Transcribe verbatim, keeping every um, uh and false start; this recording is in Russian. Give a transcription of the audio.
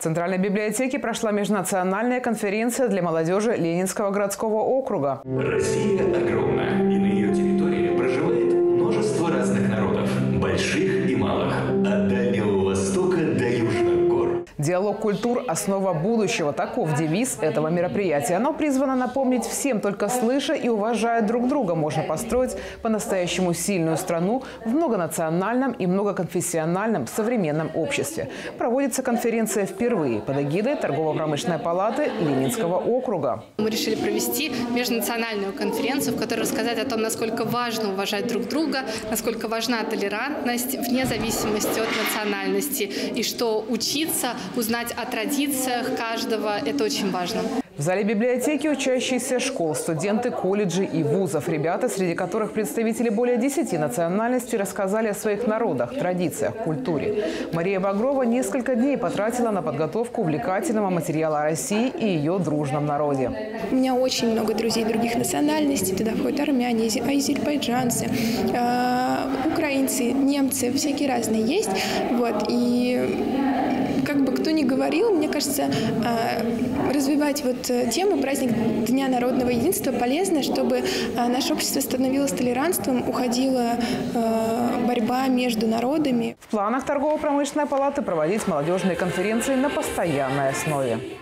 В Центральной библиотеке прошла межнациональная конференция для молодежи Ленинского городского округа. Россия огромна, и на ее территории проживает множество разных народов, больших и малых, от Дальнего Востока до Южных гор. Диалог культур – основа будущего. Таков девиз этого мероприятия. Оно призвано напомнить всем, только слыша и уважая друг друга, можно построить по-настоящему сильную страну в многонациональном и многоконфессиональном современном обществе. Проводится конференция впервые под эгидой Торгово-промышленной палаты Ленинского округа. Мы решили провести межнациональную конференцию, в которой рассказать о том, насколько важно уважать друг друга, насколько важна толерантность вне зависимости от национальности, и что учиться, узнать о традициях каждого – это очень важно. В зале библиотеки учащиеся школ, студенты колледжей и вузов. Ребята, среди которых представители более десяти национальностей, рассказали о своих народах, традициях, культуре. Мария Багрова несколько дней потратила на подготовку увлекательного материала о России и ее дружном народе. У меня очень много друзей других национальностей. Туда входят армяне, азербайджанцы, украинцы, немцы, всякие разные есть. Вот. И как бы кто ни говорил, мне кажется, развивать вот тему праздник Дня народного единства полезно, чтобы наше общество становилось толерантным, уходила борьба между народами. В планах Торгово-промышленной палаты проводить молодежные конференции на постоянной основе.